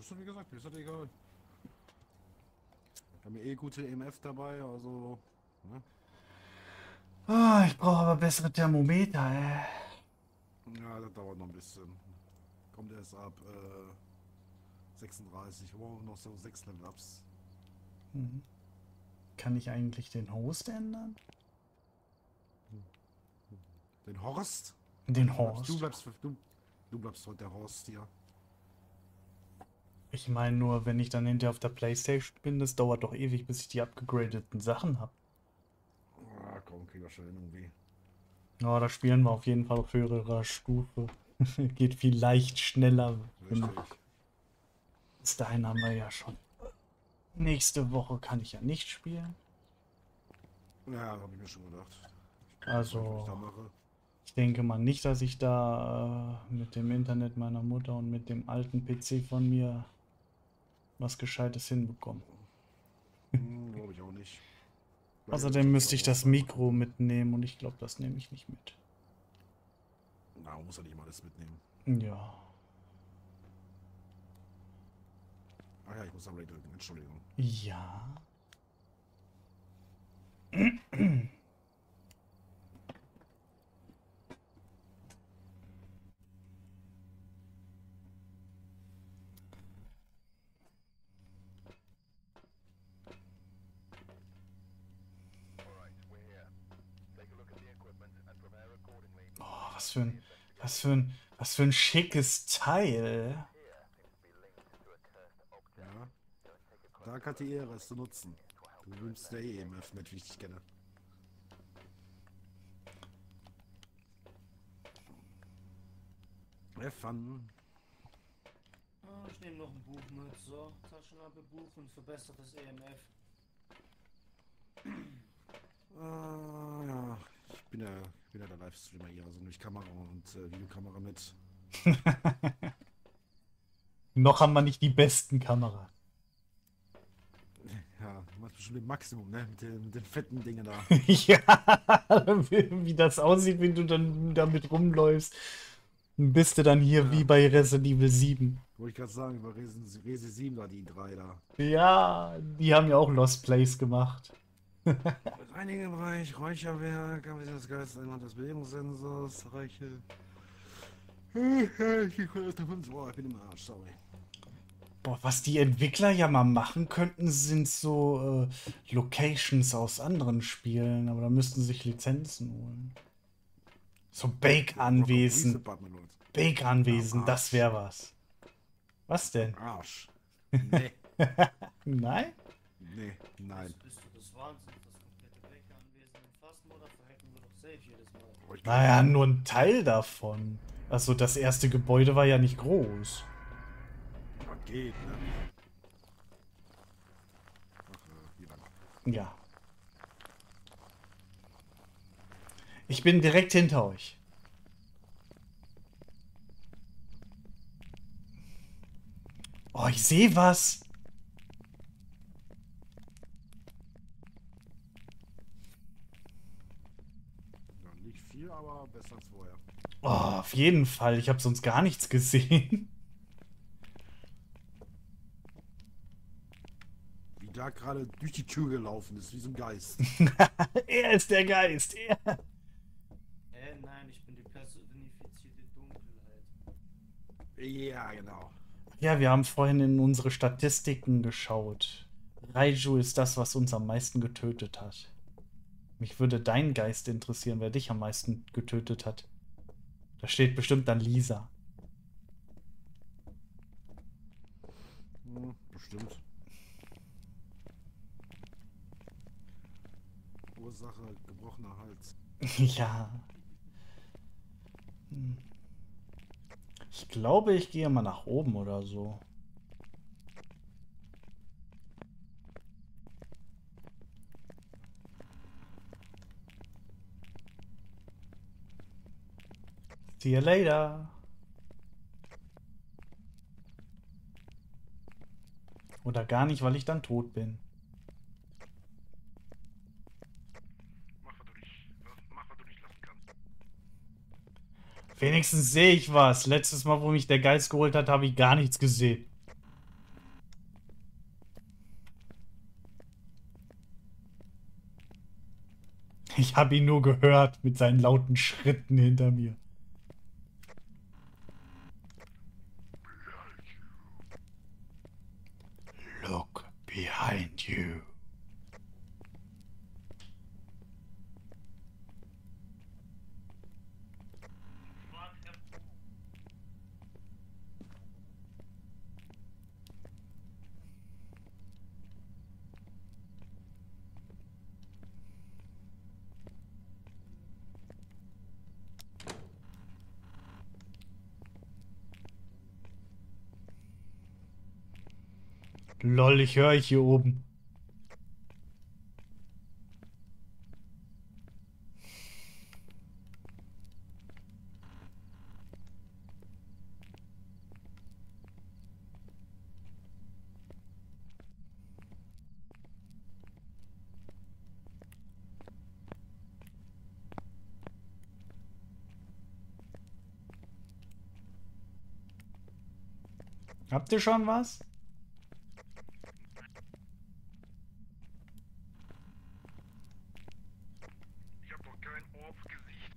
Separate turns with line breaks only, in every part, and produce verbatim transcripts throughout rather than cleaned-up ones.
ist doch wie gesagt, mir ist das egal. Ich habe mir eh gute E M F dabei, also. Ne?
Ah, ich brauche aber bessere Thermometer, ey.
Ja, das dauert noch ein bisschen. Kommt erst ab äh, sechsunddreißig. Wir brauchen noch so sechs Level-Ups.
Mhm. Kann ich eigentlich den Host ändern?
Den Horst?
Den
Du bleibst, du
Horst.
bleibst, du, du bleibst heute der Horst hier.
Ich meine nur, wenn ich dann hinterher auf der PlayStation bin, das dauert doch ewig, bis ich die abgegradeten Sachen habe.
Ah, komm, kriegen wir schon hin irgendwie.
Ja, da spielen wir auf jeden Fall auf höherer Stufe. Geht vielleicht schneller.
Richtig.
Bis dahin haben wir ja schon. Nächste Woche kann ich ja nicht spielen.
Ja, habe ich mir schon gedacht. Ich
Also,
weiß, was ich da mache.
ich denke mal nicht, dass ich da äh, mit dem Internet meiner Mutter und mit dem alten P C von mir was Gescheites hinbekomme.
Hm, glaube ich auch nicht. Weil
Außerdem
das
müsste ich
auch
das
einfach-
Mikro mitnehmen und ich glaube, das nehme ich nicht mit.
Na, man muss ja nicht immer alles mitnehmen.
Ja.
Ach ja, ich muss am Ray drücken, Entschuldigung.
Ja. Oh, was für ein, was für ein, was für ein schickes Teil.
Ja. Dark hat die Ehre, es zu nutzen. Du nimmst der E M F mit, wie ich dich kenne. Have fun.
Ah, ich nehme noch ein Buch mit. So, Taschenlampe, Buch und verbessertes E M F.
Ah, ja. Ich bin ja, ich bin ja der Livestreamer hier, also nehme ich Kamera und äh, Videokamera mit.
Noch haben wir nicht die besten Kameras.
Ja, du machst bestimmt den Maximum, ne? Mit den, mit den fetten Dingen da.
Ja, wie, wie das aussieht, wenn du dann damit rumläufst. Bist du dann hier
Ja.
wie bei Resident Evil sieben.
Wollte ich gerade sagen, über Resi, Resi sieben da, die drei da.
Ja, die haben ja auch Lost Place gemacht.
Reinigebereich, Räucherwerk, Anwesenheitsgeist, Einheit des Bewegungssensors, Reiche. Boah, ich bin im Arsch, sorry.
Boah, was die Entwickler ja mal machen könnten, sind so äh, Locations aus anderen Spielen, aber da müssten sie sich Lizenzen holen. So Bake-Anwesen. Bake-Anwesen, das wäre was. Was denn?
Arsch. Nee.
Nein?
Nee, nein.
Bist du des Wahnsinns, das komplette Bäckeranwesen in Fastmodder verhacken wir doch safe jedes Mal.
Oh, ich
Naja, nur ein Teil davon. Also das erste Gebäude war ja nicht groß.
Ja, geht, ne? Ach, äh, wie lange?
Ja. Ich bin direkt hinter euch. Oh, ich sehe was.
Ja, nicht viel, aber besser als vorher.
Oh, auf jeden Fall. Ich habe sonst gar nichts gesehen.
Wie da gerade durch die Tür gelaufen ist, wie so ein Geist.
Er ist der Geist. Er.
Äh, nein, ich bin die personifizierte Dunkelheit.
Ja, genau.
Ja, wir haben vorhin in unsere Statistiken geschaut. Raiju ist das, was uns am meisten getötet hat. Mich würde dein Geist interessieren, wer dich am meisten getötet hat. Da steht bestimmt dann Lisa.
Hm, bestimmt. Ursache gebrochener Hals.
Ja. Hm. Ich glaube, ich gehe mal nach oben oder so. See you later. Oder gar nicht, weil ich dann tot bin.
Mach, was du nicht, mach, was du nicht lassen kannst.
Wenigstens sehe ich was. Letztes Mal, wo mich der Geist geholt hat, habe ich gar nichts gesehen. Ich habe ihn nur gehört mit seinen lauten Schritten hinter mir. Look behind you. Lol, ich höre euch hier oben. Habt ihr schon was?
Ich habe noch kein Orb-Gesicht.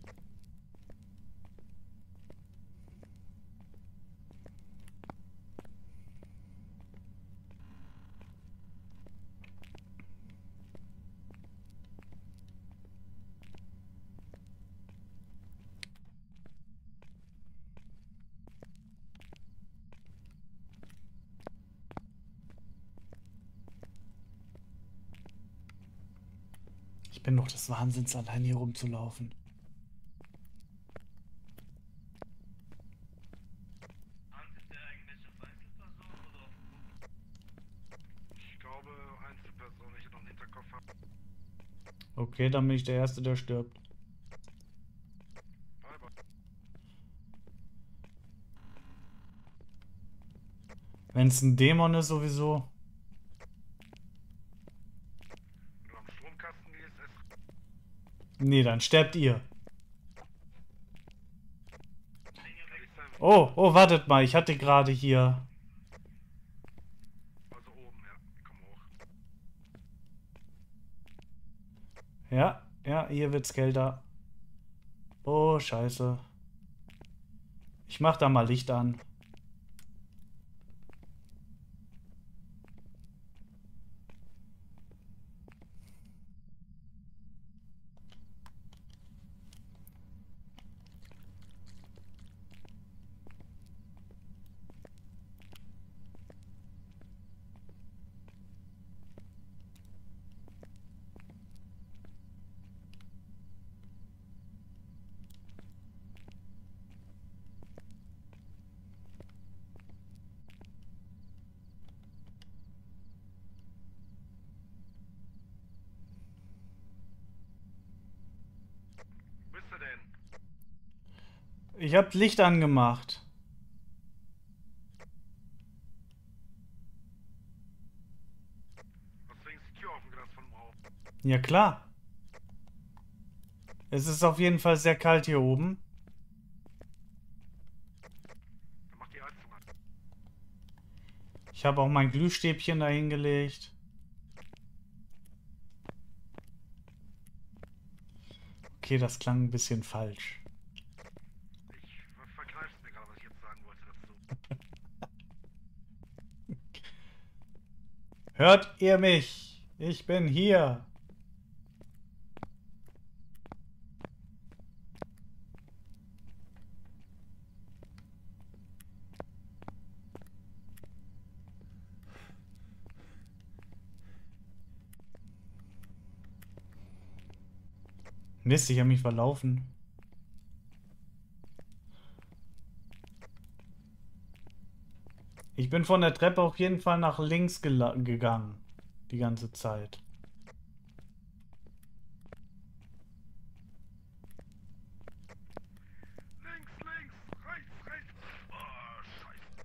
Ich bin doch des Wahnsinns, allein hier rumzulaufen.
Ich glaube, Einzelperson, ich noch einen Hinterkopf habe.
Okay, dann bin ich der Erste, der stirbt.
Bye bye.
Wenn es ein Dämon ist, sowieso.
Wenn du am Stromkasten gehst, es.
Nee, dann sterbt ihr.
Kann ich sein.
Oh, oh, wartet mal, ich hatte gerade hier.
Also oben, ja. Komm hoch.
Ja, ja, hier wird's kälter. Oh, scheiße. Ich mach da mal Licht an.
Wo bist du denn?
Ich hab Licht angemacht.
Hast du wenigstens die Tür offen gelassen von dem Raum?
Ja, klar. Es ist auf jeden Fall sehr kalt hier oben.
Dann mach die Heizung an.
Ich habe auch mein Glühstäbchen dahin gelegt. Okay, das klang ein bisschen falsch.
Ich ver verkneif's mir gerade, was ich jetzt sagen wollte dazu.
Hört ihr mich? Ich bin hier. Mist, ich habe mich verlaufen. Ich bin von der Treppe auf jeden Fall nach links gela- gegangen. Die ganze Zeit.
Links, links, rechts, rechts. Oh, scheiße.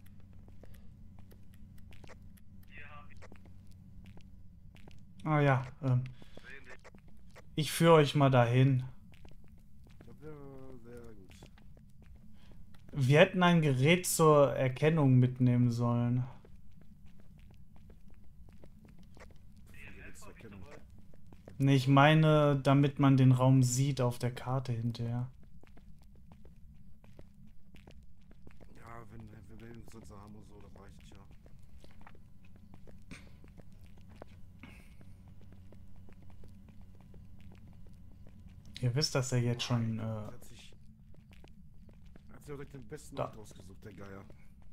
Ah ja, ähm,
Sehen die.
ich führe euch mal dahin.
Das wäre sehr gut.
Wir hätten ein Gerät zur Erkennung mitnehmen sollen.
Gerätserkennung.
Nee, ich meine, damit man den Raum sieht auf der Karte hinterher.
Ja, wenn wenn wir Bildungssitze haben und so, das reicht ja.
Ihr wisst, dass er jetzt schon
Er
äh,
hat sich, er hat sich direkt den besten
Da.
Ort ausgesucht, der Geier.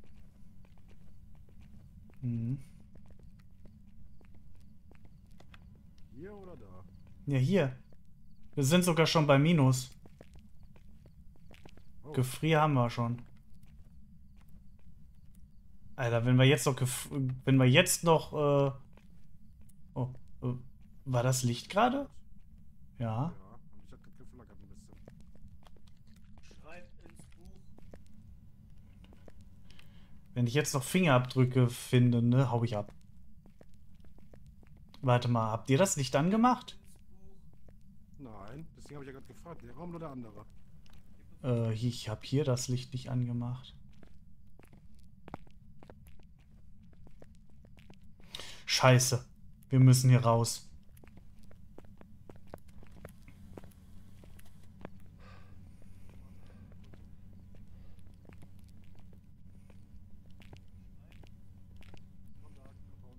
mhm.
Hier oder da?
Ja, hier. Wir sind sogar schon bei Minus.
Oh,
Gefrier haben wir schon. Alter, wenn wir jetzt noch gef wenn wir jetzt noch äh oh, äh, war das Licht gerade? Ja.
ja, und ich hab geflackert ein bisschen.
Schreibt ins Buch.
Wenn ich jetzt noch Fingerabdrücke finde, ne, hau ich ab. Warte mal, habt ihr das Licht angemacht?
Ins Buch.
Nein, deswegen habe ich ja gerade gefragt, der Raum oder der andere?
Äh, ich habe hier das Licht nicht angemacht. Scheiße. Wir müssen hier raus.
Komm da, komm.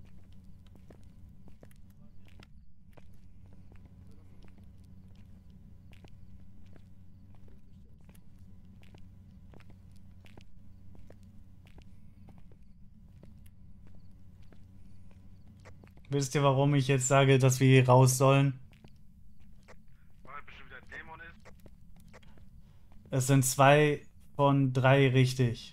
Wisst ihr, warum ich jetzt sage, dass wir hier raus sollen?
Weil bestimmt wieder ein Dämon ist.
Es sind zwei von drei richtig.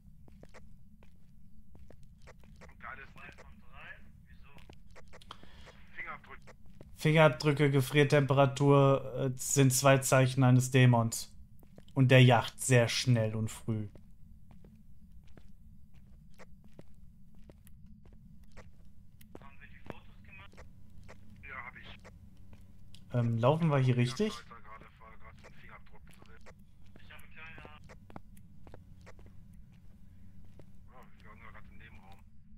Geiles von drei. Wieso? Fingerabdrück.
Fingerabdrücke, Gefriertemperatur äh, sind zwei Zeichen eines Dämons. Und der jacht sehr schnell und früh.
Haben wir die Fotos gemacht? Ja, hab ich.
Ähm, laufen wir hier richtig?
Ich hab gerade war gerade so ein Fingerabdruck zu sehen. Ich habe keine Ahnung. Oh, wir waren gerade im Nebenraum.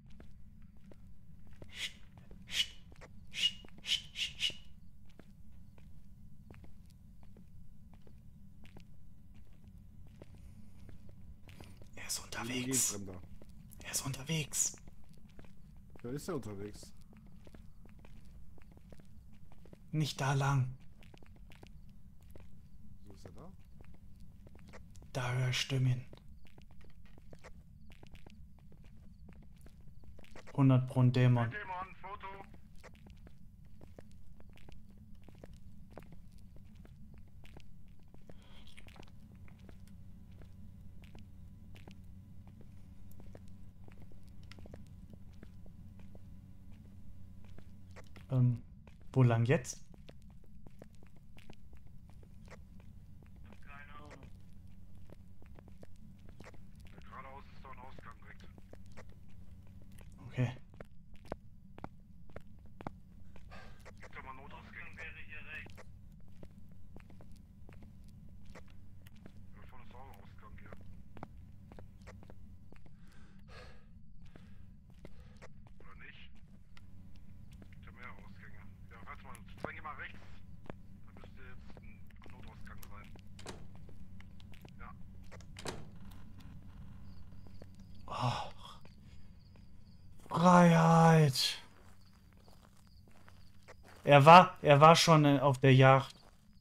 Er ist
Wo
unterwegs.
geht's, Fremder?
Er ist unterwegs.
Da ist er unterwegs.
Nicht da lang.
So ist er da?
Da höre ich Stimmen. hundert pro ein Dämon.
Dämon, Foto.
Ähm, wo lang jetzt?
Keine Ahnung.
Ja, geradeaus ist doch ein Ausgang direkt.
Okay.
Gibt doch mal Notausgänge.
Wäre hier rechts.
Da vorne ist auch ein Ausgang hier. Oder nicht? Gibt ja mehr Ausgänge. Ja, warte mal, zeig mal rechts. Da müsste jetzt ein Notausgang sein. Ja.
Oh. Freiheit. Er war, er war schon äh, auf der Yacht.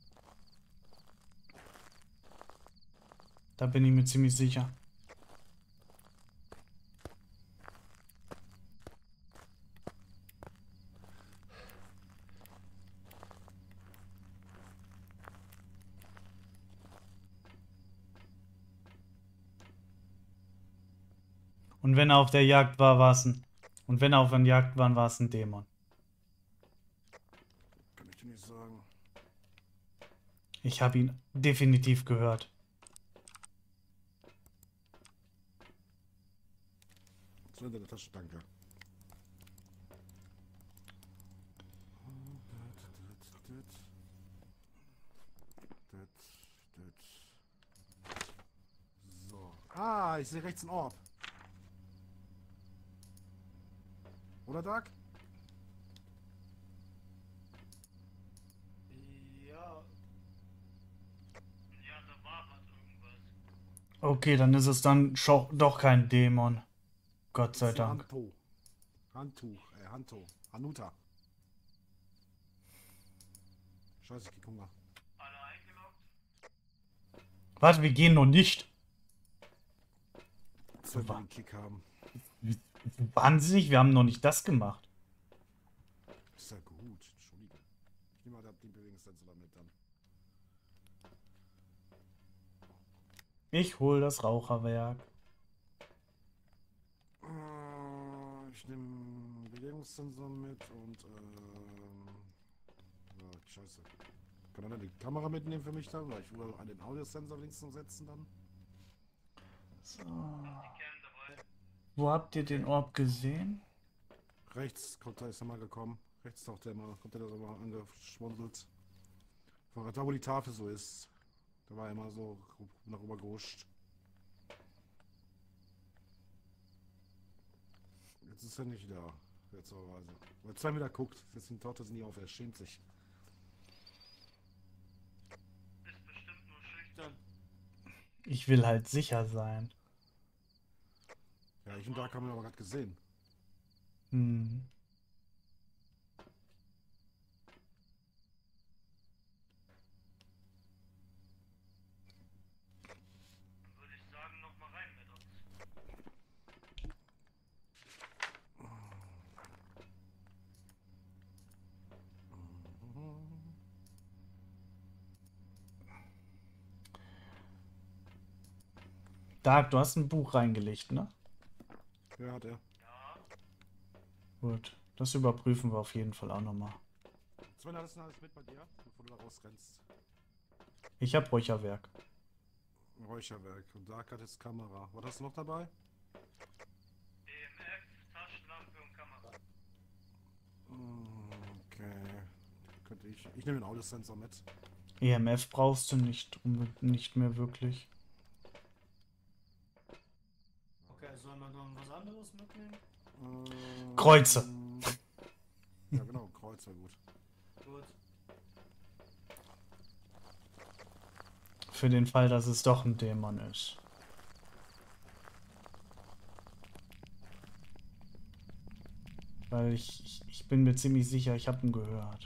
Da bin ich mir ziemlich sicher. Und wenn er auf der Jagd war, war es ein... Und wenn er auf der Jagd war, war es ein Dämon.
Kann ich dir nicht sagen.
Ich habe ihn definitiv gehört.
So in der Tasche, danke. So. Ah, ich sehe rechts einen Orb. Oder, Doug?
Okay, dann ist es dann scho- doch kein Dämon. Gott
Das
sei
ist ein
Dank.
Hanto. Handtuch, äh, Hanto. Hanuta. Scheiße, ich krieg Hunger.
Alle eingeloggt?
Warte, wir gehen noch nicht.
Jetzt werden wir
Wa-
den Kick haben.
Wahnsinnig, wir haben noch nicht das gemacht.
Ist ja gut. Entschuldigung. Ich nehme mal den Bewegungssensor mit dann.
Ich hol das Raucherwerk.
Äh, Ich nehme Bewegungssensor mit und ähm. Ja, scheiße. Kann einer die Kamera mitnehmen für mich dann? Weil ich will an den Audiosensor links noch setzen dann.
So.
Die Cam dabei.
Wo habt ihr den Orb gesehen?
Rechts kommt da ist er mal gekommen. Rechts taucht der mal, kommt der da so mal angeschwundelt. Von da wo die Tafel so ist. Da war er immer so nach oben gehuscht. Jetzt ist er nicht da. Seltsamerweise. Weil zwei wieder guckt. Jetzt taucht er nie auf, er schämt sich.
Ist bestimmt nur schüchtern.
Ich will halt sicher sein.
Ja, ich und da haben wir aber gerade gesehen.
Hm.
Dann würde ich sagen, noch mal rein mit uns.
Dark, du hast ein Buch reingelegt, ne?
Ja, hat er.
Ja,
Gut. Das überprüfen wir auf jeden Fall auch nochmal.
Sven, alles alles mit bei dir, bevor du da rausrennst.
Ich hab Räucherwerk.
Räucherwerk. Und Dark hat jetzt Kamera. Was hast du noch dabei?
E M F, Taschenlampe und Kamera.
Okay. Könnte ich. Ich nehme den Audiosensor mit.
E M F brauchst du nicht, unbe- nicht mehr wirklich.
Okay, sollen wir noch was anderes mitnehmen?
Ähm,
Kreuze.
Ja, genau, Kreuz wäre gut.
Gut.
Für den Fall, dass es doch ein Dämon ist. Weil ich, ich, ich bin mir ziemlich sicher, ich habe ihn gehört.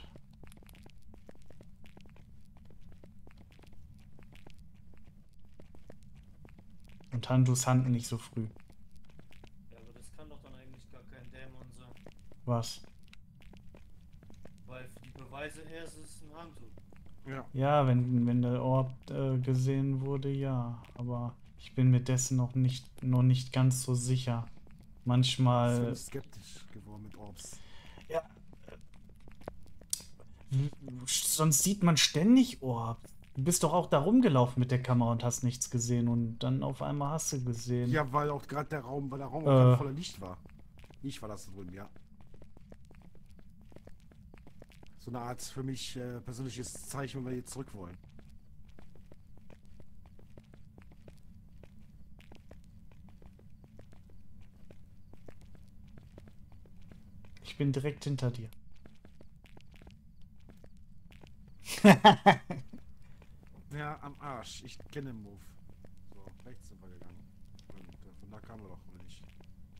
Und Handus Hand nicht so früh.
Ja, aber das kann doch dann eigentlich gar kein Dämon sein.
Was?
Weil für die Beweise her ist es ein Handtuch.
Ja.
Ja, wenn, wenn der Orb äh, gesehen wurde, ja. Aber ich bin mir dessen noch nicht, noch nicht ganz so sicher.
Sven
Manchmal.
ist skeptisch geworden mit Orbs.
Ja. w- Sonst sieht man ständig Orb. Du bist doch auch da rumgelaufen mit der Kamera und hast nichts gesehen und dann auf einmal hast du gesehen.
Ja, weil auch gerade der Raum, weil der Raum
Äh.
auch gerade voller Licht war. Ich war das da drüben, ja. So eine Art für mich äh, persönliches Zeichen, wenn wir jetzt zurück wollen.
Ich bin direkt hinter dir.
Ja, am Arsch. Ich kenne den Move. So, rechts sind wir gegangen. Und äh, von da kamen wir doch, oder nicht?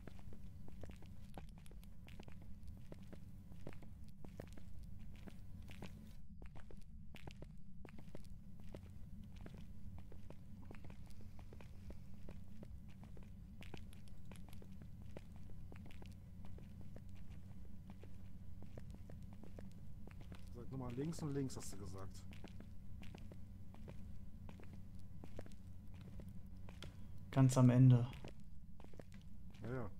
Sag nur mal links und links, hast du gesagt.
Ganz am Ende.
Ja, ja.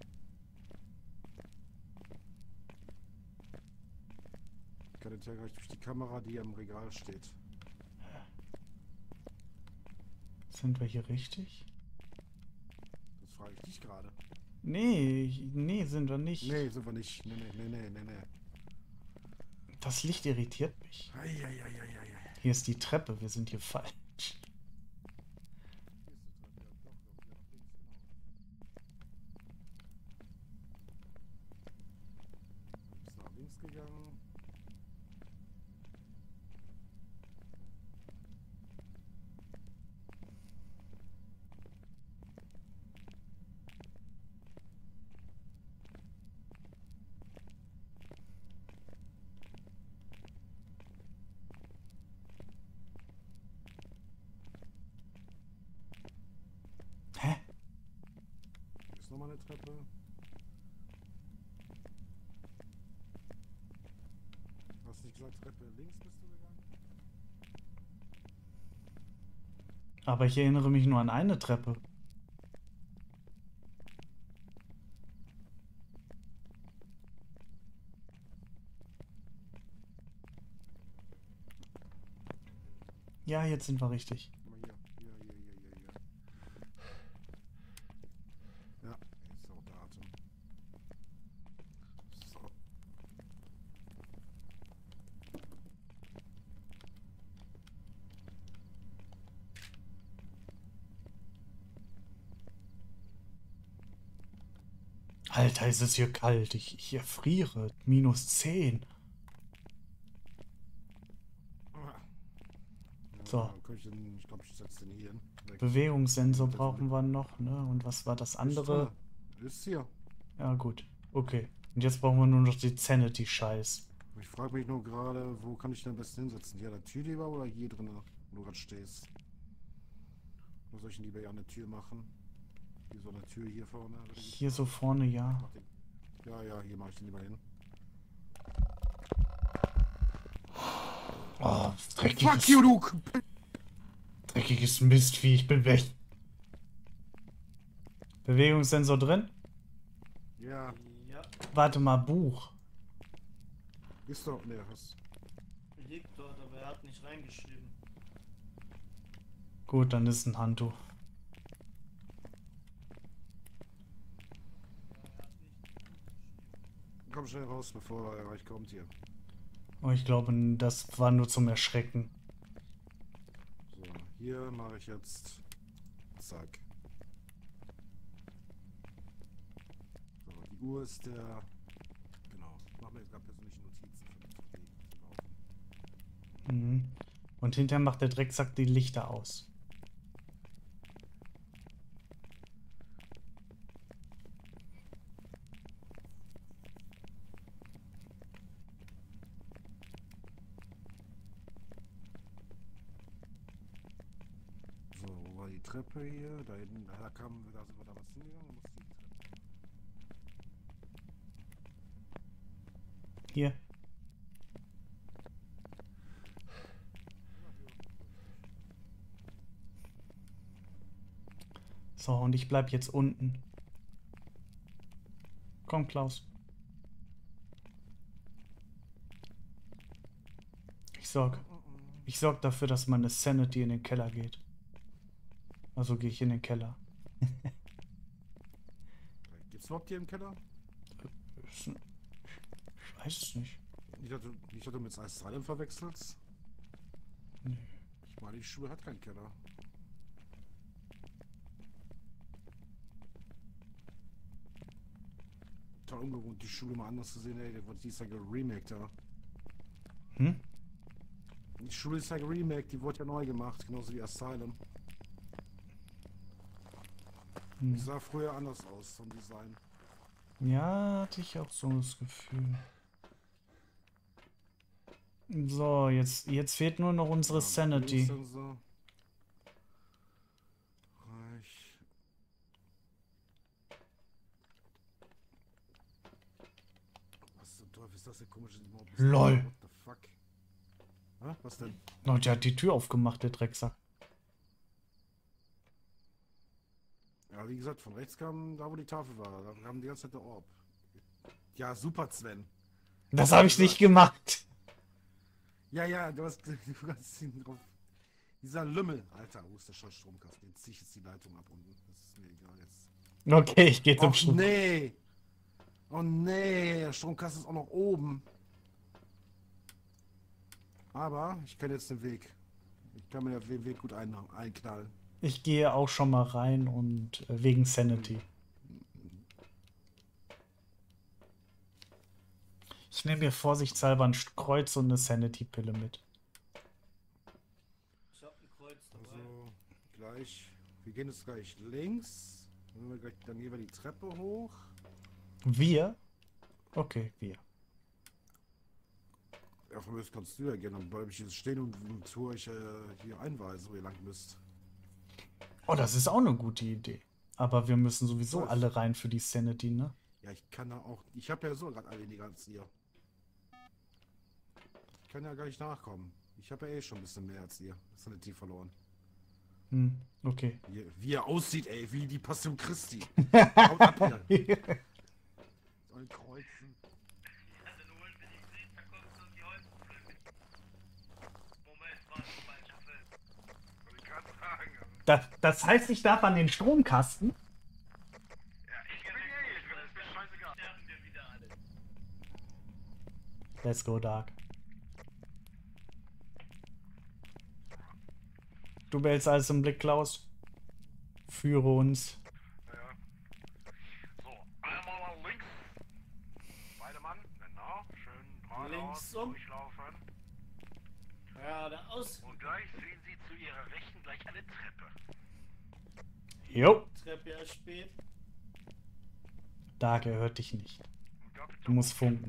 Ich kann jetzt ja gleich durch die Kamera, die am Regal steht.
Sind wir hier richtig?
Das frage ich dich gerade.
Nee, ich- nee, sind wir nicht.
Nee, sind wir nicht. Nee, nee, nee, nee, nee, nee.
Das Licht irritiert mich.
Eieieiei.
Hier ist die Treppe, wir sind hier falsch.
Ist nach links gegangen. eine Treppe. Hast du nicht gesagt, Treppe links bist du gegangen?
Aber ich erinnere mich nur an eine Treppe. Ja, jetzt sind wir richtig.
Guck mal hier. Hier, hier, hier, hier, hier. Ja, jetzt ist auch der Atem. So.
Alter, ist es hier kalt. Ich, ich erfriere. Minus zehn. So.
Ja, kann ich den, ich glaube, ich setze den hier hin. Weg.
Bewegungssensor brauchen wir noch, ne? Und was war das andere?
Ist hier.
Ja, gut. Okay. Und jetzt brauchen wir nur noch die Sanity-Scheiß.
Ich frage mich nur gerade, wo kann ich denn am besten hinsetzen? Hier an der Tür lieber oder hier drin, wo du gerade stehst? Wo soll ich denn lieber hier an der Tür machen? Hier so eine Tür hier vorne.
Hier so vorne, ja.
Mach den- Ja, ja, hier mache ich den lieber hin.
Oh,
Fuck
dreckiges,
you, du!
dreckiges Mistvieh. Ich bin weg. Bewegungssensor drin?
Ja,
Ja,
Warte mal, Buch.
ist doch. Ne, was?
liegt dort, aber er hat nicht reingeschrieben.
Gut, dann ist ein Handtuch.
Komm schnell raus, bevor er gleich kommt hier.
Oh, ich glaube, das war nur zum Erschrecken.
So, hier mache ich jetzt. Zack. So, die Uhr ist der. Genau. Mach mir jetzt gerade persönliche Notizen für den Weg zu laufen.
Mhm. Und hinterher macht der Drecksack die Lichter aus.
So, wo war die Treppe hier? Da hinten, da kam, da sind wir da was hingegangen. Muss die Treppe.
Hier. So, und ich bleib jetzt unten. Komm, Klaus. Ich sorg. Ich sorg dafür, dass meine Sanity in den Keller geht. Also gehe ich in den Keller.
Gibt's überhaupt hier im Keller?
Ich weiß es nicht.
Nicht, dass du, nicht, dass du mit Asylum verwechselst?
Nee.
Ich meine, die Schule hat keinen Keller. Total ungewohnt, die Schule mal anders zu sehen, ey. Die ist ja geremaked, ja.
Hm?
Die Schule ist ja geremaked, die wurde ja neu gemacht, genauso wie Asylum. Die
Hm.
sah früher anders aus vom Design.
Ja, hatte ich auch so das Gefühl. So, jetzt, jetzt fehlt nur noch unsere
Ja,
Sanity.
Bewegungssensor. Reich. Was zum Teufel ist das denn komische Emote?
Lol.
What the fuck? Hä? Was denn?
Oh, der hat die Tür aufgemacht, der Drecksack.
Ja, wie gesagt, von rechts kam da, wo die Tafel war. Da kam die ganze Zeit der Orb. Ja, super, Sven.
Das habe ich nicht gemacht.
Ja, ja, du hast, du hast ihn drauf. Dieser Lümmel. Alter, wo ist der scheiß Stromkasten? Jetzt zieh ich jetzt die Leitung ab unten. Das ist mir egal jetzt.
Okay, ich gehe zum
Och
Strom.
nee. Oh nee, der Stromkasten ist auch noch oben. Aber ich kenne jetzt den Weg. Ich kann mir den Weg gut ein, einknallen.
Ich gehe auch schon mal rein und äh, wegen Sanity. Ich nehme mir vorsichtshalber ein Kreuz und eine Sanity-Pille mit.
Ich hab ein Kreuz dabei.
Also, gleich. Wir gehen jetzt gleich links. Dann, wir gleich, dann gehen wir die Treppe hoch.
Wir? Okay, wir.
Ja, von mir aus kannst du ja gerne. Dann bleibe ich jetzt stehen und, und zu euch äh, hier einweisen, wo ihr lang müsst.
Oh, das ist auch eine gute Idee. Aber wir müssen sowieso
Was?
alle rein für die Sanity, ne?
Ja, ich kann da auch. Ich habe ja so gerade weniger als ihr. Ich kann ja gar nicht nachkommen. Ich habe ja eh schon ein bisschen mehr als ihr. Sanity verloren.
Hm, okay.
Wie, wie er aussieht, ey, wie die Passion Christi. Haut ab hier. Soll kreuzen.
Ja, dann holen wir die Gesichtverkäufer und die Holzflügel. Moment, was? Falscher Film.
Wollte ich gerade sagen. Also,
Das, das heißt, ich darf an den Stromkasten?
ja, ich bin eh, ich bin, ist mir scheißegal.
Sterben wir wieder alle.
Let's go, Dark. Du behältst alles im Blick, Klaus. Führe uns.
Ja. So, einmal nach links. Beide Mann, genau. Schön geradeaus
Links um.
durchlaufen.
Geradeaus.
Und gleich sehen Sie zu Ihrer Rechten gleich eine Treppe.
Jo.
Treppe erst spät.
Dark, er hört dich nicht.
Und da bitte
Du musst funken.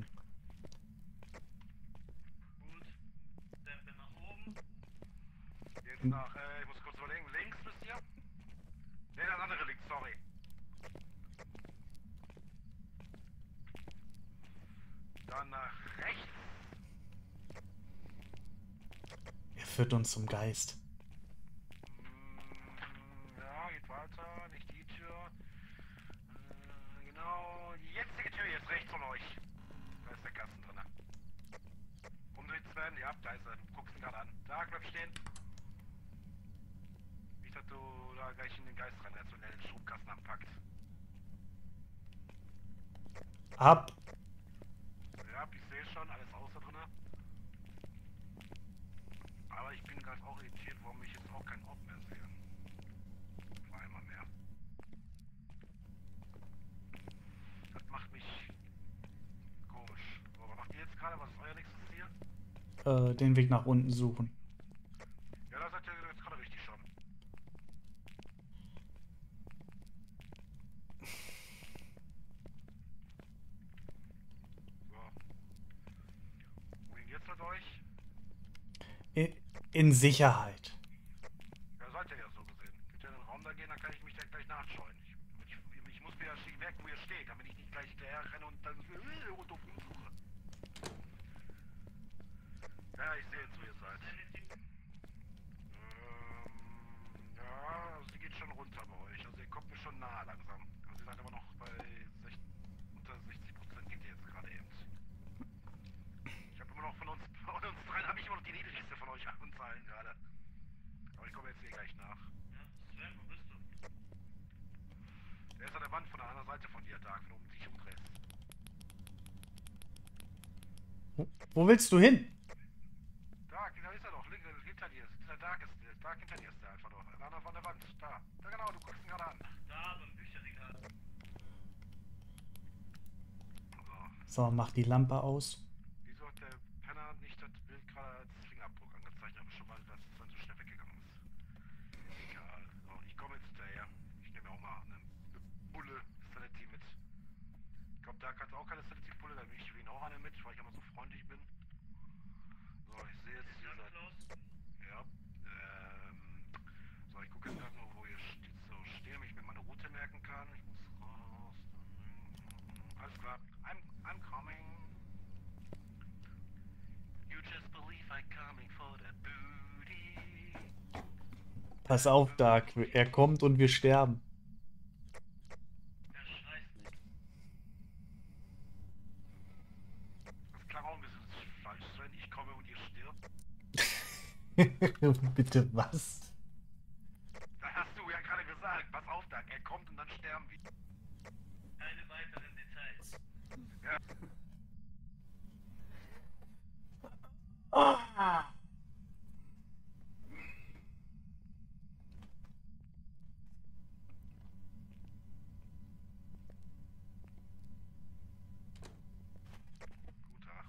Gut. Treppe nach oben.
jetzt nach, äh, ich muss kurz überlegen, links müsst ihr? Ne, das andere links, sorry. Dann nach rechts.
Er führt uns zum Geist.
Mm, ja, geht weiter, nicht die Tür. Äh, genau, die jetzige Tür hier ist rechts von euch. Da ist der Kasten drin. Umdreht Sven, ja, da ist er. Guckst ihn gerade an. Da, bleib stehen. Nicht, dass du da gleich in den Geist rein, als du den Stromkasten anpackt.
Ab.
Ja, ich sehe schon, alles außer drin. Aber ich bin gerade auch irritiert, warum ich jetzt auch keinen Ort mehr sehe. War einmal mehr. Das macht mich komisch. So, was macht ihr jetzt gerade? Was ist euer nächstes Ziel?
Äh, den Weg nach unten suchen.
Ja, da seid ihr jetzt gerade richtig schon. So. Wohin geht's mit euch?
In, in Sicherheit.
Ja, seid ihr ja so gesehen. Könnt ihr in den Raum da gehen, dann kann ich mich da gleich nachscheuen. Ich, ich, ich muss mir ja stehen merken, wo ihr steht, damit ich nicht gleich hinterher renne und dann äh, und auf ihn suche. Ja, ich sehe jetzt, wo ihr seid. Ähm, ja, also sie geht schon runter bei euch. Also ihr kommt mir schon nahe langsam. Also ihr seid aber noch bei sech, unter sechzig Prozent geht ihr jetzt gerade eben. Ich habe immer noch von uns, von uns dreien habe ich immer noch die niedrigste von euch uns allen gerade. Aber ich komme jetzt hier gleich nach.
Ja, Sven, wo bist du?
Der ist an der Wand von der anderen Seite von dir, Dark, wenn du um dich umdrehst.
Wo, wo willst du hin?
Dark, da ist er doch, links, hinter dir. Dieser Dark ist der. Dark hinter dir ist der einfach doch. An der anderen Wand, da. Da genau, du guckst ihn gerade an.
Da, beim Bücherregal.
So.
So, mach die Lampe aus.
Wieso hat der Penner nicht das Bild gerade als Fingerabdruck angezeigt, aber schon mal, dass es dann so schnell weggegangen ist? Egal. So, ich komme jetzt hinterher. Ich nehme auch mal eine Bulle Sanity mit. Ich glaube, da kannst du auch keine Sanity Bulle, da nehme ich für ihn auch eine mit, weil ich immer so freundlich bin. So, ich sehe jetzt hier seit. Ja. Ähm. So, ich gucke jetzt gerade nur, wo ihr ste so steht, damit ich mir meine Route merken kann. Ich muss raus. Alles klar. I'm, I'm coming. You just believe I'm coming for the booty.
Pass auf, Dark. Er kommt und wir sterben.
Er schreit nicht.
Das klang auch ein bisschen falsch, Sven. Ich komme und ihr stirbt.
Bitte was?
Da hast du ja gerade gesagt. Pass auf, Dark. Er kommt und dann sterben wir.
Keine weiteren Details.
Ja.
Ah.
Guten Tag.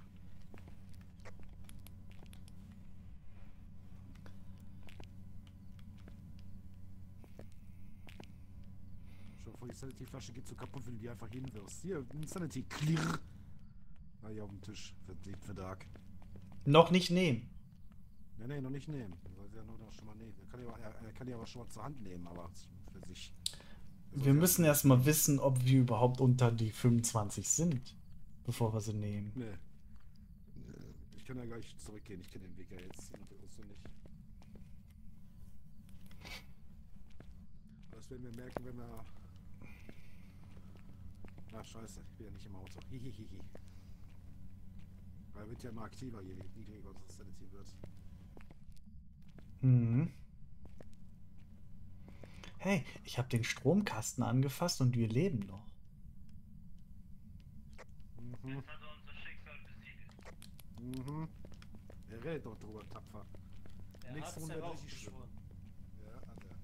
Schon vor, die Sanity-Flasche geht so kaputt, wenn du die einfach hinwirfst. Hier, ein Sanity, klirr. Ah, hier auf dem Tisch. Liegt für Dark.
Noch nicht nehmen.
Nee, nee, noch nicht nehmen. Er soll sie ja nur noch schon mal nehmen. Er kann, ja, er, er kann die aber schon mal zur Hand nehmen, aber für sich.
Wir müssen erstmal wissen, ob wir überhaupt unter die fünfundzwanzig sind, bevor wir sie nehmen.
Nee. Ich kann ja gleich zurückgehen. Ich kenne den Weg ja jetzt. So nicht. Das werden wir merken, wenn wir... Ach, scheiße. Ich bin ja nicht im Auto. Hihihihi. Weil er wird ja immer aktiver, je niedriger unsere Sanity wird.
Mhm. Hey, ich habe den Stromkasten angefasst und wir leben noch.
Mhm.
Jetzt hat er unser Schicksal besiegelt.
Mhm. Er redet doch drüber tapfer.
Er
Nächste
hat's
Runde richtig schlimm.
heraufbeschworen.
Ja, hat er.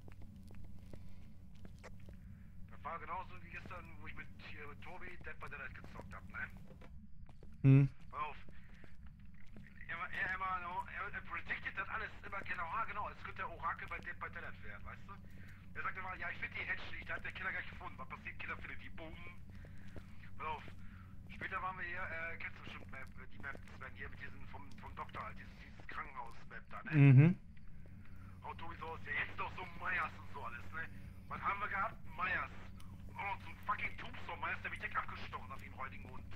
Das war genauso wie gestern, wo ich mit, hier, mit Tobi Dead by Daylight gezockt hab, ne?
Hm.
Pass auf. Er, er, immer, no, er, er predicted das alles immer genau. Ah, genau, es könnte der Orakel bei Dead by Daylight werden, weißt du? Er sagt immer, ja, ich finde die Hedge nicht, da hat der Killer gleich gefunden. Was passiert? Killer findet die, boom. Pass auf. Später waren wir hier, äh, kennst du bestimmt Map, äh, die Map, Sven, hier mit diesem, vom, vom Doktor halt, dieses, dieses Krankenhaus-Map da, ne?
Mhm.
Und Tobi so, ja, jetzt doch so Meyers und so alles, ne? Was haben wir gehabt? Meyers. Und auch noch so ein fucking Tombstone Meyers, der mich direkt abgestochen hat wie einen räudigen Hund.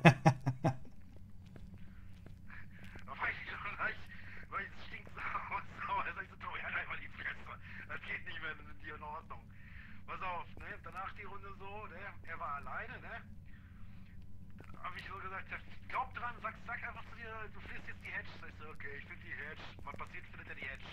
Da war ich schon gleich, weil ich stinksauer, sauer, da sag ich so, Tobi, halt einfach die Fresse. Das geht nicht mehr mit dir in Ordnung. Pass auf, ne? Danach die Runde so, ne? Er war alleine, ne? Hab ich so gesagt, ja, glaub dran, sag, sag einfach zu dir, du findest jetzt die Hedge. Sag ich so, okay, ich finde die Hedge. Was passiert, findet er die Hedge.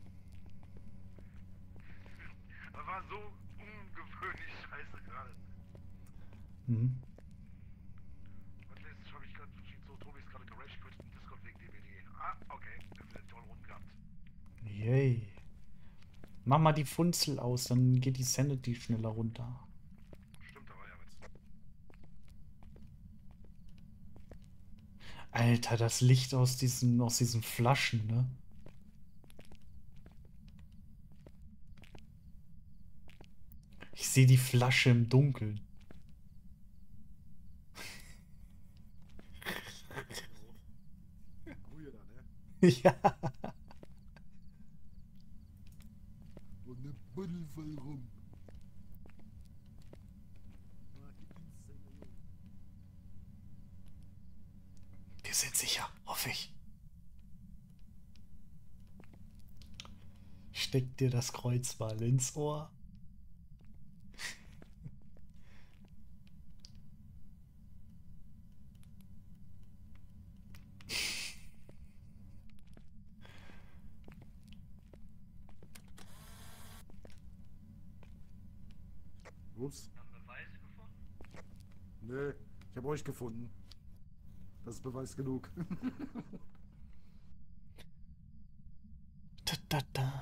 Das war so ungewöhnlich scheiße gerade.
Mhm.
Was lässt, hab ich gerade, so, Tobi ist gerade geraged, quit im Discord wegen D V D. Ah, okay, der hat toll Runden gehabt.
Yay. Mach mal die Funzel aus, dann geht die Sanity schneller runter.
Stimmt, da war ja was.
Alter, das Licht aus diesen, aus diesen Flaschen, ne? Ich sehe die Flasche im Dunkeln.
Ruhe da, ne?
Ja.
Und eine Buddel voll rum.
Wir sind sicher, hoffe ich. Steck dir das Kreuz mal ins Ohr.
Ups.
Haben Beweise gefunden?
Nö, ich habe euch gefunden. Das ist Beweis genug.
Da, da, da.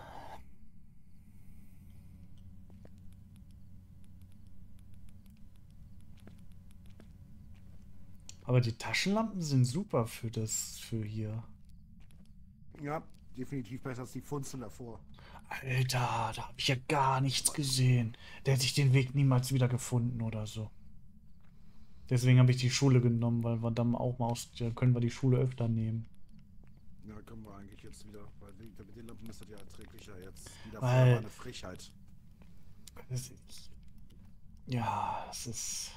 Aber die Taschenlampen sind super für das, für hier.
Ja, definitiv besser als die Funzel davor.
Alter, da habe ich ja gar nichts gesehen. Der hätte ich den Weg niemals wieder gefunden oder so. Deswegen habe ich die Schule genommen, weil wir dann auch mal aus, ja, können wir die Schule öfter nehmen.
Ja, können wir eigentlich jetzt wieder, weil mit den Lampen ist das ja erträglicher jetzt. Wieder
Weil-
vorher war eine Frechheit.
Das ist, ja, es ist...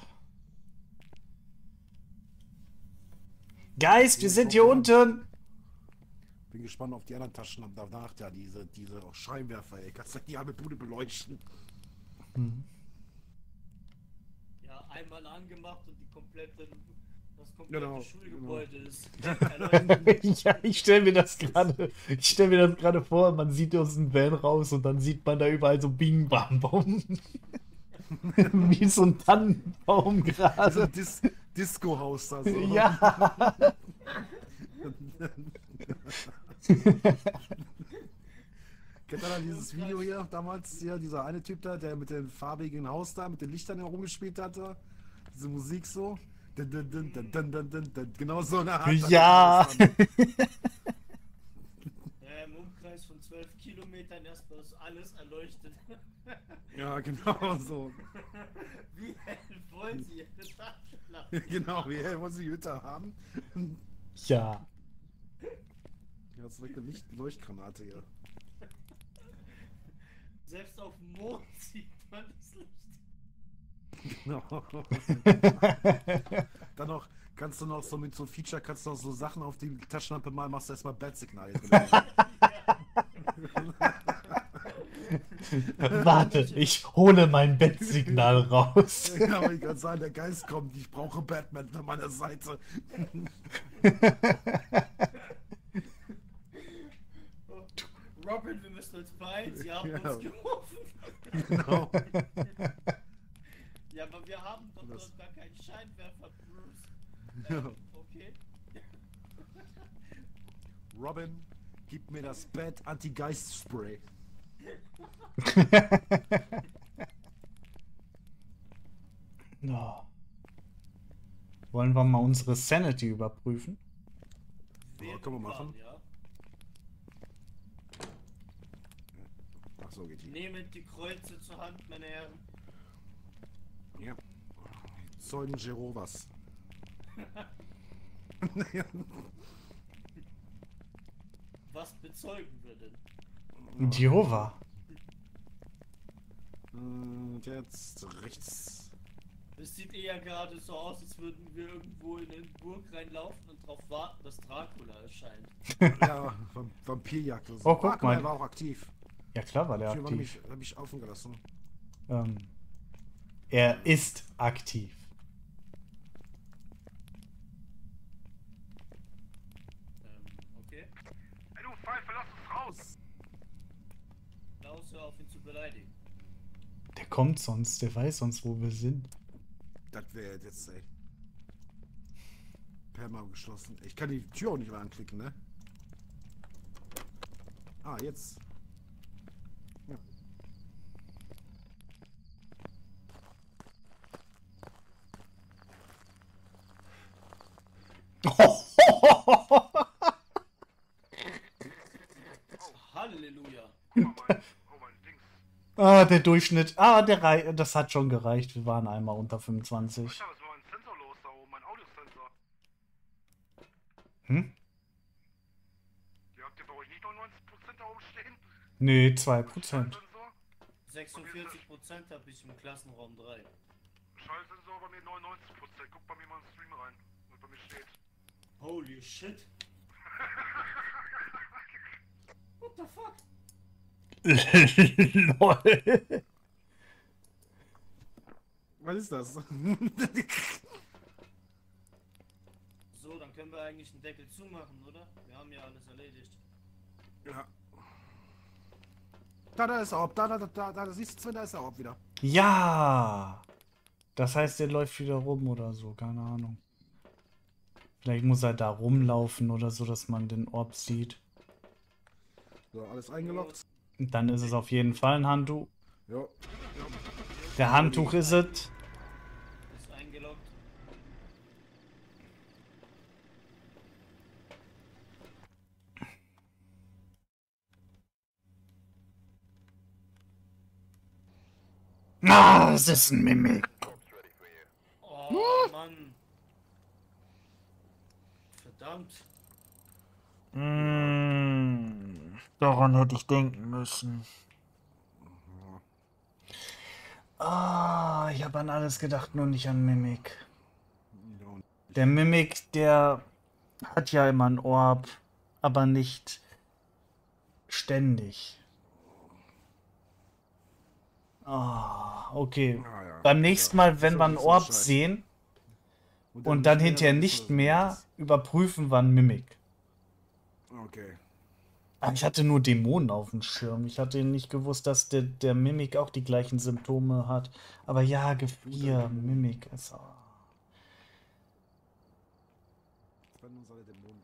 Geist, wir sind hier unten!
Bin gespannt auf die anderen Taschenlampen danach, ja, diese, diese auch Scheinwerfer, ey. Kannst du die halbe Bude beleuchten?
Hm.
Ja, einmal angemacht und die komplette, das komplette
Genau,
Schulgebäude ist erleuchtet.
Ja, ich stelle mir das gerade, ich stelle mir das gerade vor, man sieht aus dem Van raus und dann sieht man da überall so Bing Bam Bom. Wie so ein Tannenbaum
Also
gerade.
Dis Disco-Haus da so.
Ja.
Kennt ihr da dieses Video hier damals? Hier, dieser eine Typ da, der mit dem farbigen Haus da, mit den Lichtern herumgespielt hatte? Diese Musik so? Dun, dun, dun, dun, dun, dun, dun, dun. Genau so eine Art.
Ja.
Ja, im Umkreis von zwölf Kilometern erstmal ist alles erleuchtet.
Ja, genau so.
Wie hell wollen Sie Ihre Taschenlampe?
Genau, wie hell wollen Sie die Hütte haben?
Ja.
Ja, das ist direkt eine Licht Leuchtgranate hier.
Selbst auf dem Mond sieht man das Licht.
Genau. Dann noch, kannst du noch so mit so einem Feature, kannst du noch so Sachen auf die Taschenlampe malen, machst du erstmal Bat-Signal drin.
Warte, ich hole mein Bettsignal raus.
Ja, aber ich kann sagen, der Geist kommt, ich brauche Batman an meiner Seite.
Robin, wir müssen uns beeilen, sie haben
Ja.
uns gerufen.
Genau.
Ja, aber wir haben doch
Das-
noch gar keinen Scheinwerfer, Bruce.
Ja.
Ähm, okay.
Robin, gib mir das Bat-Anti-Geist-Spray.
Ja. Wollen wir mal unsere Sanity überprüfen?
Ja, können wir machen.
Ja.
Ach so, geht die.
Nehmt die Kreuze zur Hand, meine Herren.
Ja. Zeugen Jehovas.
Was bezeugen wir denn?
Jehova.
Und jetzt rechts.
Es sieht eher gerade so aus, als würden wir irgendwo in eine Burg reinlaufen und darauf warten, dass Dracula erscheint.
Ja, Vamp- Vampirjagd. oder so.
Oh, guck
Ah, mal,
mal.
er war auch aktiv.
Ja klar war der
Ich war
aktiv.
nämlich, hab ich offen gelassen.
Ähm, er ist aktiv.
Ähm, okay.
Ey, du Pfeife, lass uns raus!
Klaus, hör auf ihn zu beleidigen.
Der kommt sonst, der weiß sonst, wo wir sind.
Das wäre jetzt, ey. Perma geschlossen. Ich kann die Tür auch nicht mehr anklicken, ne? Ah, jetzt. Ja.
Halleluja.
Oh mein, oh mein Dings.
Ah, der Durchschnitt. Ah, der rei das hat schon gereicht. Wir waren einmal unter fünfundzwanzig.
Alter, was war mein Sensor los da oben? Mein Audiosensor.
Hm?
Ihr habt ihr bei euch nicht neunundneunzig Prozent da oben stehen?
Nee, zwei Prozent.
Schallsensor?
sechsundvierzig Prozent habe ich im Klassenraum drei.
Schallsensor bei mir neunundneunzig Prozent. Guck bei mir mal in den Stream rein, was bei mir steht.
Holy shit. What the fuck?
Lol.
Was ist das?
So, dann können wir eigentlich den Deckel zumachen, oder? Wir haben ja alles erledigt.
Ja. Da, da ist er ob. Da, da, da, da, da, siehst du, Sven, da ist er ob wieder.
Ja. Das heißt, der läuft wieder rum oder so. Keine Ahnung. Vielleicht muss er da rumlaufen oder so, dass man den Orb sieht.
So, alles eingeloggt.
Und dann ist es auf jeden Fall ein Handtuch.
Ja.
Der Handtuch ist es.
Ist eingeloggt.
Ah, es ist ein Mimik.
Oh, Mann. Verdammt.
Mm, daran hätte ich denken müssen. Ah, ich habe an alles gedacht, nur nicht an Mimik. Der Mimik, der hat ja immer einen Orb, aber nicht ständig. Ah, okay.
Ah, ja.
Beim nächsten
Ja.
Mal, wenn
So,
wir einen
so ist
Orb
Scheiße.
sehen und dann hinterher nicht mehr, überprüfen wir einen Mimik.
Okay.
Ah, ich hatte nur Dämonen auf dem Schirm. Ich hatte nicht gewusst, dass der, der Mimik auch die gleichen Symptome hat. Aber ja, Gefühl, Mimik ist. Oh.
Jetzt werden uns alle Dämonen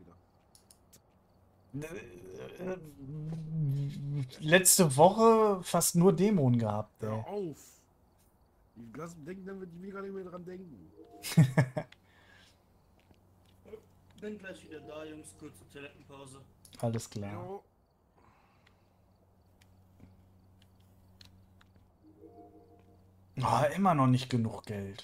wieder.
Äh, Letzte Woche fast nur Dämonen gehabt,
Hör
ey.
auf! Ich lass denken, dann wird die gar nicht mehr dran denken.
Bin gleich wieder da, Jungs. Kurze Toilettenpause.
Alles klar.
Jo.
Ah, immer noch nicht genug Geld.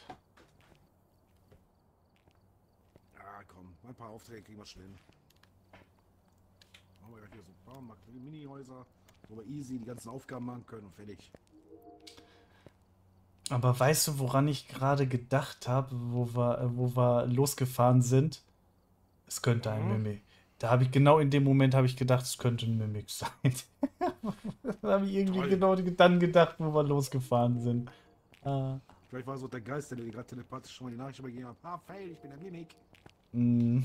Ja, komm. Ein paar Aufträge kriegen wir schnell hin. Machen wir gleich hier so ein paar Mark- Mini-Häuser, wo wir easy die ganzen Aufgaben machen können und fertig.
Aber weißt du, woran ich gerade gedacht habe, wo wir, äh, wo wir losgefahren sind? Es könnte ein
Mhm.
Mimik. Da habe ich genau in dem Moment habe ich gedacht, es könnte ein Mimik sein. Da habe ich irgendwie
Toll.
genau dann gedacht, wo wir losgefahren sind. Ah,
Vielleicht war so der Geist, der dir gerade telepathisch schon mal die Nachricht übergeben hat. Ah, fail, ich bin der Mimik.
mm.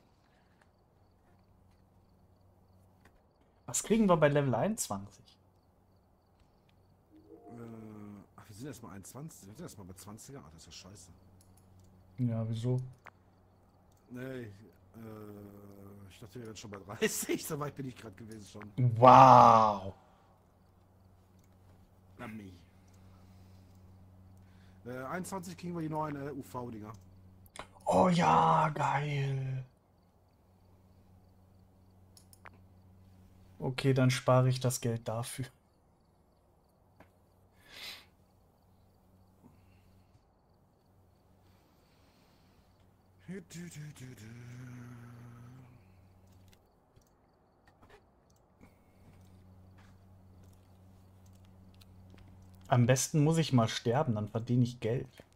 Was kriegen wir bei Level einundzwanzig?
Äh, ach, wir sind erst mal einundzwanzig. Wir sind erst mal bei zwanziger. Ah, das ist ja scheiße.
Ja, wieso?
Nee, äh, ich dachte, wir wären schon bei dreißig. So weit bin ich gerade gewesen schon.
Wow.
Dummy. Äh, einundzwanzig kriegen wir die neuen äh, U V-Dinger.
Oh ja, geil. Okay, dann spare ich das Geld dafür. Am besten muss ich mal sterben, dann verdiene ich Geld.